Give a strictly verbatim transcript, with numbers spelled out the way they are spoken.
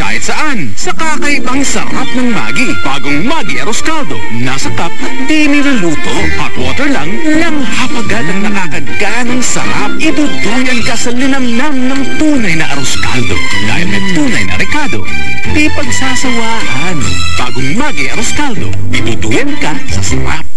kahit saan sa kakaibang sarap ng Maggi. Bagong Maggi Arroz Caldo. Nasa cup at di niluluto. Hot water lang, lang hapagad ang nakakaganang sarap. Iduduyan ka sa linamnam ng tunay na Arroz Caldo. Dahil may tunay na rekado, di pagsasawaan. Bagong Maggi Arroz Caldo. Iduduyan ka sa sarap.